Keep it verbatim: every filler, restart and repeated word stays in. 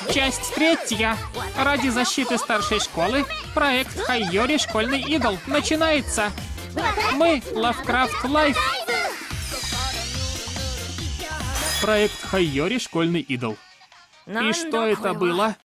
Часть третья. Ради защиты старшей школы проект Хайори «Школьный идол» начинается. Мы Лавкрафт Лайф. Проект Хайори «Школьный идол». И что это было?